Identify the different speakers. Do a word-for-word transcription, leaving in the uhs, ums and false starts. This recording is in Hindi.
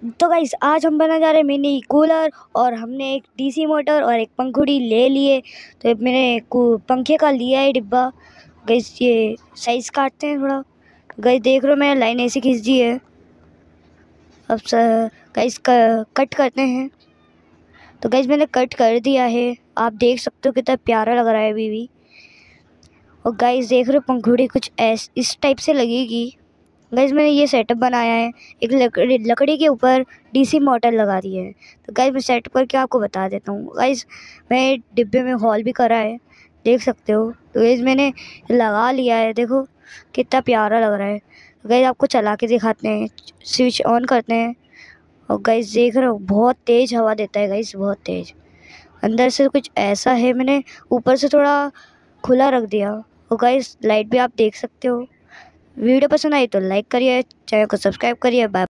Speaker 1: तो गाइस आज हम बनाने जा रहे हैं मिनी कूलर, और हमने एक डीसी मोटर और एक पंखुड़ी ले लिए। तो मैंने पंखे का लिया है डिब्बा। गाइस ये साइज काटते हैं थोड़ा। गाइस देख रहे हो मैंने लाइन ऐसी खींच दी है। अब गाइस कट करते हैं। तो गाइस मैंने कट कर दिया है, आप देख सकते हो कितना प्यारा लग रहा है अभी भी। और गाइस देख रहे हो पंखुड़ी कुछ ऐस इस टाइप से लगेगी। गाइस मैंने ये सेटअप बनाया है, एक लकड़ी लकड़ी के ऊपर डीसी मोटर लगा दी है। तो गाइस मैं सेटअप करके आपको बता देता हूँ। गाइस मैं डिब्बे में हॉल भी करा है, देख सकते हो। तो गाइस मैंने लगा लिया है, देखो कितना प्यारा लग रहा है। तो गाइस आपको चला के दिखाते हैं, स्विच ऑन करते हैं। और गाइस देख रहे हो बहुत तेज़ हवा देता है गाइस, बहुत तेज़। अंदर से कुछ ऐसा है, मैंने ऊपर से थोड़ा खुला रख दिया। और गाइस लाइट भी आप देख सकते हो। वीडियो पसंद आई तो लाइक करिए, चैनल को सब्सक्राइब करिए। बाय।